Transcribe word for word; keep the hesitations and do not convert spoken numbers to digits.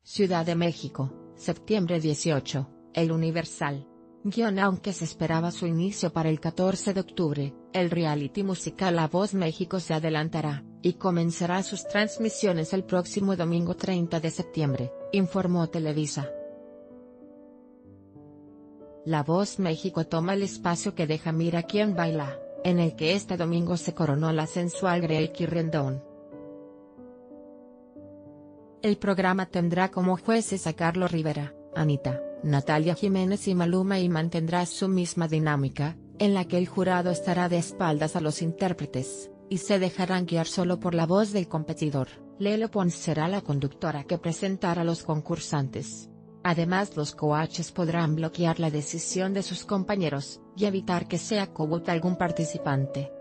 Ciudad de México, septiembre dieciocho, El Universal. Guión. Aunque se esperaba su inicio para el catorce de octubre, el reality musical La Voz México se adelantará, y comenzará sus transmisiones el próximo domingo treinta de septiembre, informó Televisa. La Voz México toma el espacio que deja Mira quién baila, en el que este domingo se coronó la sensual Grecky Rendón. El programa tendrá como jueces a Carlos Rivera, Anita, Natalia Jiménez y Maluma y mantendrá su misma dinámica, en la que el jurado estará de espaldas a los intérpretes, y se dejarán guiar solo por la voz del competidor. Lelo Pons será la conductora que presentará a los concursantes. Además, los coaches podrán bloquear la decisión de sus compañeros, y evitar que sea co-vote algún participante.